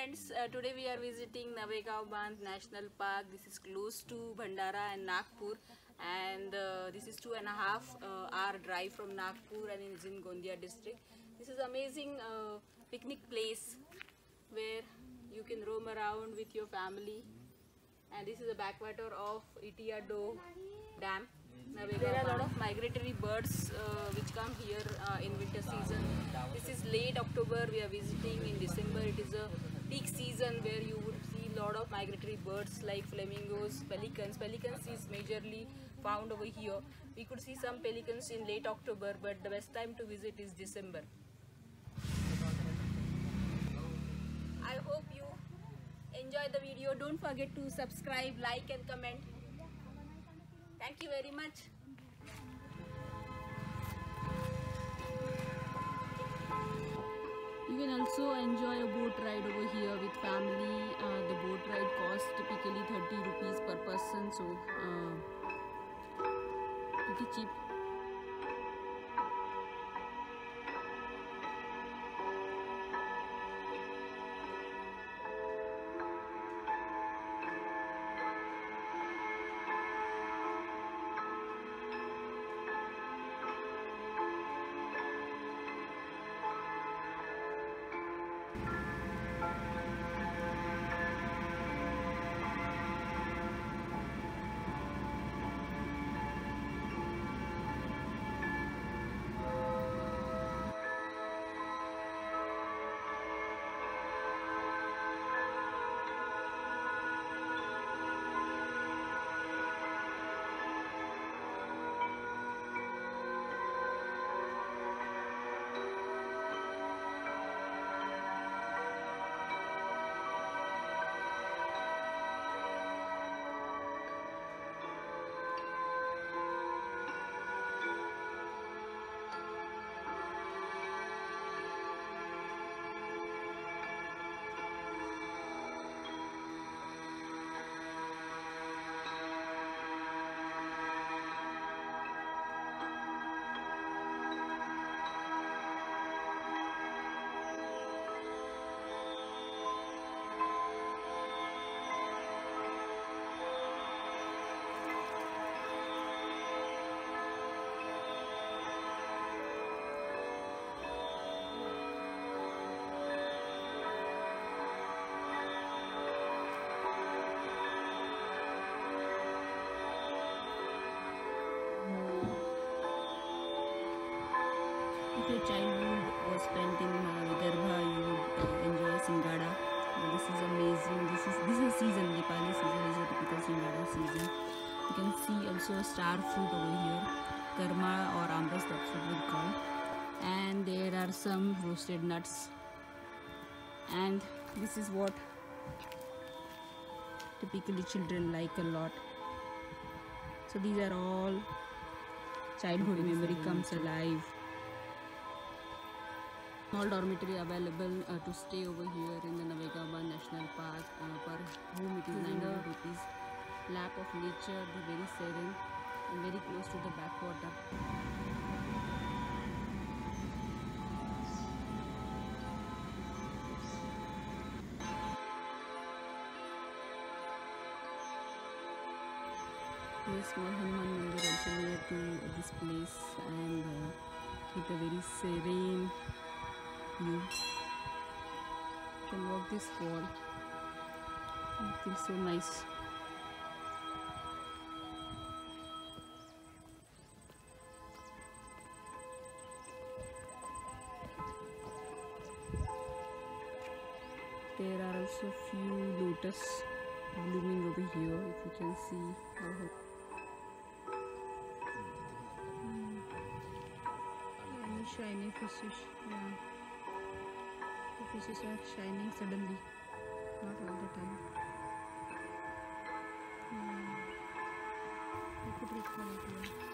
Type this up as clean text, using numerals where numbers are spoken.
friends, today we are visiting Navegaonbandh National Park. This is close to Bhandara and Nagpur, and this is 2.5 hour drive from Nagpur, and it is in Gondia district. This is amazing picnic place where you can roam around with your family, and this is a backwater of Itiado Dam. There are a lot of migratory birds which come here in winter season. This is late October, we are visiting. In December it is a peak season where you would see a lot of migratory birds like flamingos, pelicans. Pelicans is majorly found over here. We could see some pelicans in late October, but the best time to visit is December. I hope you enjoy the video. Don't forget to subscribe, like and comment. Thank you very much. You can also enjoy a boat ride over here with family. The boat ride costs typically 30 rupees per person, so pretty cheap. If your childhood was spent in Vidarbha, you would enjoy Singada. This is amazing. This is season. Nepali season is a typical Singada season. You can see also a star fruit over here, karma or amras, that's what we call. And there are some roasted nuts. And this is what typically children like a lot. So these are all childhood memory comes alive. Small dormitory available to stay over here in the Navegaonbandh National Park. Per room it is 900 rupees. Lap of nature, very serene and very close to the backwater. There is small Hanuman Mandir also near to this place, and with a very serene view. You can walk this wall. It feels so nice. There are also few lotus blooming over here, if you can see. Shiny fishes, yeah. The fishes are shining suddenly, not all the time. You could look for it here.